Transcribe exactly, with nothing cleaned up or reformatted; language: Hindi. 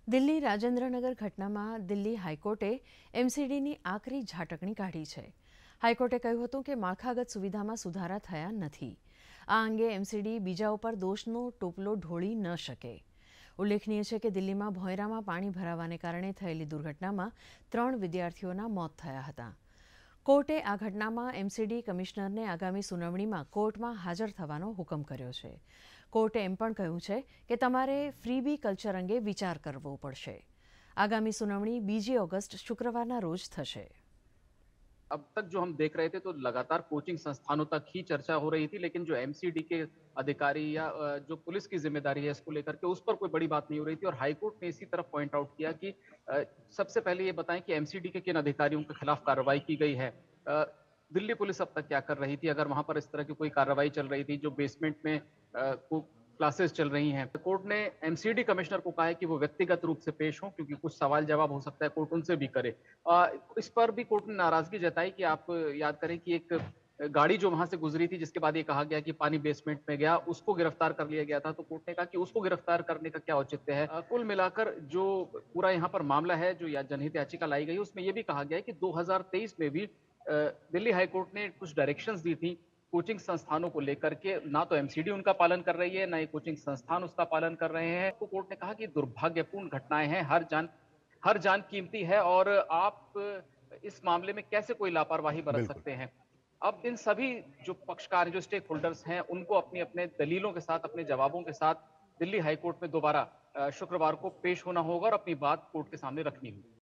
દિલ્હી રાજેન્દ્રનગર ઘટનામાં દિલ્હી હાઈકોર્ટે એમસીડીની આકરી ઝાટકણી કાઢી છે. હાઈકોર્ટે કહ્યું હતું કે માળખાગત સુવિધામાં સુધારા થયા નથી. આ અંગે એમસીડી બીજા ઉપર દોષનો ટોપલો ઢોળી ન શકે. ઉલ્લેખનીય છે કે દિલ્હીમાં ભોંયરામાં પાણી ભરાવાને કારણે થયેલી દુર્ઘટનામાં ત્રણ વિદ્યાર્થીઓના મોત થયા હતા. કોર્ટે આ ઘટનામાં એમસીડી કમિશનરને આગામી સુનાવણીમાં કોર્ટમાં હાજર થવાનો હુકમ કર્યો છે. કોર્ટે એમ પણ કહ્યું છે કે તમારે ફ્રીબી કલ્ચર અંગે વિચાર કરવો પડશે. આગામી સુનાવણી બીજી ઓગસ્ટ शुक्रवार रोज થશે. अब तक जो हम देख रहे थे तो लगातार कोचिंग संस्थानों तक ही चर्चा हो रही थी, लेकिन जो एमसीडी के अधिकारी या जो पुलिस की जिम्मेदारी है इसको लेकर के उस पर कोई बड़ी बात नहीं हो रही थी। और हाईकोर्ट ने इसी तरफ पॉइंट आउट किया कि सबसे पहले ये बताएं कि एमसीडी के किन अधिकारियों के खिलाफ कार्रवाई की गई है। दिल्ली पुलिस अब तक क्या कर रही थी, अगर वहां पर इस तरह की कोई कार्रवाई चल रही थी, जो बेसमेंट में क्लासेस चल रही हैं। कोर्ट ने एमसीडी कमिश्नर को कहा है कि वो व्यक्तिगत रूप से पेश हों, क्योंकि कुछ सवाल जवाब हो सकता है कोर्ट उनसे भी करे। आ, इस पर भी कोर्ट ने नाराजगी जताई कि आप याद करें कि एक गाड़ी जो वहां से गुजरी थी, जिसके बाद ये कहा गया कि पानी बेसमेंट में गया, उसको गिरफ्तार कर लिया गया था। तो कोर्ट ने कहा कि उसको गिरफ्तार करने का क्या औचित्य है। आ, कुल मिलाकर जो पूरा यहाँ पर मामला है, जो या जनहित याचिका लाई गई, उसमें यह भी कहा गया है कि दो हजार तेईस में भी दिल्ली हाईकोर्ट ने कुछ डायरेक्शंस दी थी कोचिंग संस्थानों को लेकर के। ना तो एमसीडी उनका पालन कर रही है, ना ये कोचिंग संस्थान उसका पालन कर रहे हैं। तो कोर्ट ने कहा कि दुर्भाग्यपूर्ण घटनाएं हैं, हर जान हर जान कीमती है और आप इस मामले में कैसे कोई लापरवाही बरत सकते हैं। अब इन सभी जो पक्षकार, जो स्टेक होल्डर्स हैं, उनको अपनी अपने दलीलों के साथ, अपने जवाबों के साथ दिल्ली हाईकोर्ट में दोबारा शुक्रवार को पेश होना होगा और अपनी बात कोर्ट के सामने रखनी होगी।